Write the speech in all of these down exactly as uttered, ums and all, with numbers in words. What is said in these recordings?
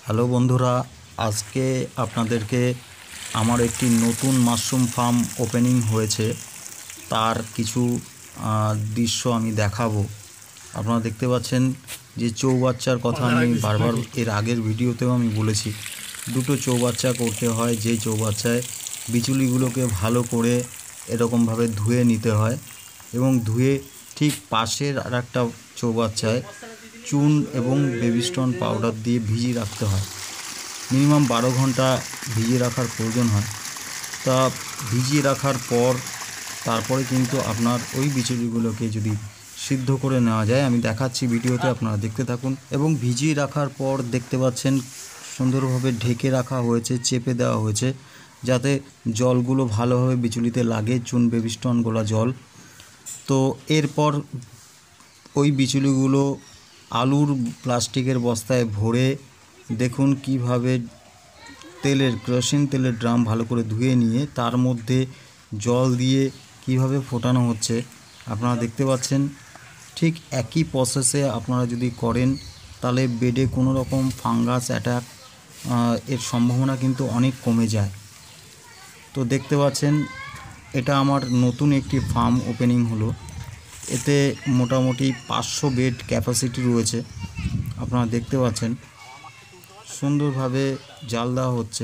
Hello বন্ধুরা, আজকে আপনাদেরকে আমার একটি নতুন মাশরুম ফার্ম ওপেনিং হয়েছে তার কিছু দৃশ্য আমি দেখাবো। আপনারা দেখতে পাচ্ছেন যে চৌবাচ্চার কথা আমি বারবার এর আগের ভিডিওতেও আমি বলেছি, দুটো চৌবাচ্চা করতে হয়। যে চৌবাচ্চায় বিচুলিগুলোকে ভালো করে এরকমভাবে ধুয়ে নিতে হয় এবং ধুয়ে ঠিক পাশের আর একটা চৌবাচ্চায় চুন এবং বেবিস্টন পাউডার দিয়ে ভিজিয়ে রাখতে হয়। মিনিমাম বারো ঘন্টা ভিজিয়ে রাখার প্রয়োজন হয়। তা ভিজিয়ে রাখার পর তারপরে কিন্তু আপনার ওই বিচুলিগুলোকে যদি সিদ্ধ করে নেওয়া যায়, আমি দেখাচ্ছি ভিডিওতে, আপনারা দেখতে থাকুন। এবং ভিজিয়ে রাখার পর দেখতে পাচ্ছেন সুন্দরভাবে ঢেকে রাখা হয়েছে, চেপে দেওয়া হয়েছে যাতে জলগুলো ভালোভাবে বিচুলিতে লাগে, চুন বেবিস্টন গোলা জল। তো এরপর ওই বিচুলিগুলো আলুর প্লাস্টিকের বস্তায় ভরে দেখুন কিভাবে তেলের কেরোসিন তেলের ড্রাম ভালো করে ধুয়ে নিয়ে তার মধ্যে জল দিয়ে কিভাবে ফোটানো হচ্ছে আপনারা দেখতে পাচ্ছেন। ঠিক একই প্রসেসে আপনারা যদি করেন তাহলে বেডে কোনো রকম ফাঙ্গাস অ্যাটাক এর সম্ভাবনা কিন্তু অনেক কমে যায়। তো দেখতে পাচ্ছেন এটা আমার নতুন একটি ফার্ম ওপেনিং হলো। এতে মোটামুটি পাঁচশো বেড ক্যাপাসিটি রয়েছে। আপনারা দেখতে পাচ্ছেন সুন্দরভাবে জাল দেওয়া হচ্ছে।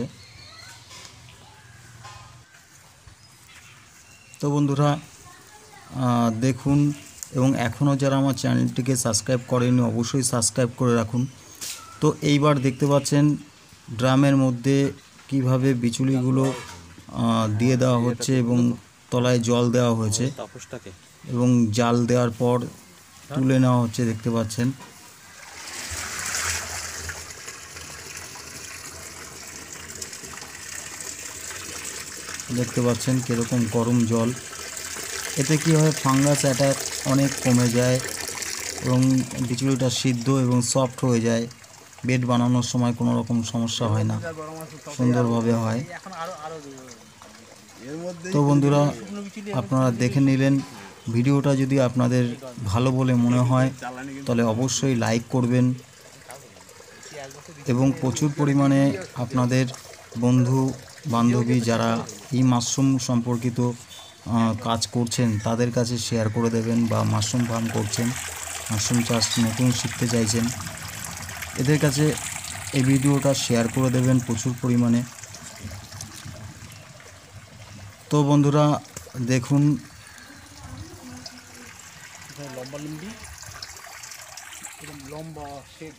তো বন্ধুরা দেখুন, এবং এখনও যারা আমার চ্যানেলটিকে সাবস্ক্রাইব করেনি অবশ্যই সাবস্ক্রাইব করে রাখুন। তো এইবার দেখতে পাচ্ছেন ড্রামের মধ্যে কিভাবে বিচুলিগুলো দিয়ে দেওয়া হচ্ছে এবং তলায় জল দেওয়া হয়েছে এবং জাল দেওয়ার পর তুলে নেওয়া হচ্ছে। দেখতে পাচ্ছেন দেখতে পাচ্ছেন কীরকম গরম জল। এতে কী হয়, ফাঙ্গাস অ্যাটাক অনেক কমে যায় এবং বিচুলিটা সিদ্ধ এবং সফট হয়ে যায়। বেড বানানোর সময় কোনো রকম সমস্যা হয় না, সুন্দরভাবে হয়। তো বন্ধুরা, আপনারা দেখে নিলেন। ভিডিওটা যদি আপনাদের ভালো বলে মনে হয় তাহলে অবশ্যই লাইক করবেন এবং প্রচুর পরিমাণে আপনাদের বন্ধু বান্ধবী যারা এই মাশরুম সম্পর্কিত কাজ করছেন তাদের কাছে শেয়ার করে দেবেন, বা মাশরুম ফার্ম করছেন, মাশরুম চাষ নতুন শিখতে চাইছেন, এদের কাছে এই ভিডিওটা শেয়ার করে দেবেন প্রচুর পরিমাণে। তো বন্ধুরা দেখুন, লম্বা লম্বি লম্বা শেড।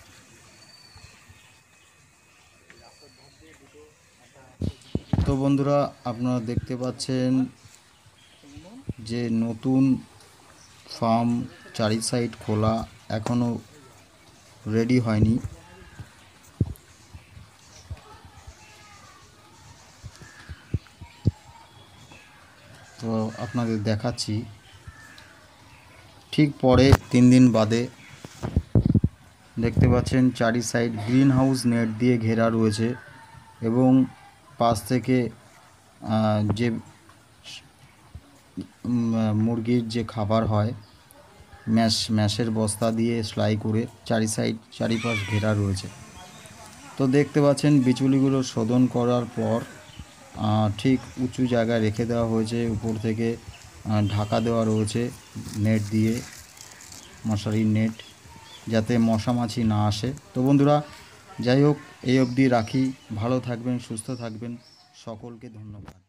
তো বন্ধুরা আপনারা দেখতে পাচ্ছেন যে নতুন ফার্ম চারি সাইড খোলা, এখনও রেডি হয়নি। তো আপনাদের দেখাচ্ছি ঠিক পরে তিন দিন বাদে। দেখতে পাচ্ছেন চারি সাইড গ্রিন হাউস নেট দিয়ে ঘেরা রয়েছে এবং পাশ থেকে যে মুরগির যে খাবার হয় ম্যাশ ম্যাশের বস্তা দিয়ে সেলাই করে চারি সাইড চারিপাশ ঘেরা রয়েছে। তো দেখতে পাচ্ছেন বিচুলিগুলো শোধন করার পর ঠিক উঁচু জায়গায় রেখে দেওয়া হয়েছে, উপর থেকে ঢাকা দেওয়া রয়েছে নেট দিয়ে, মশারির নেট, যাতে মশা মাছি না আসে। তো বন্ধুরা যাই হোক, এই অবধি রাখি। ভালো থাকবেন, সুস্থ থাকবেন, সকলকে ধন্যবাদ।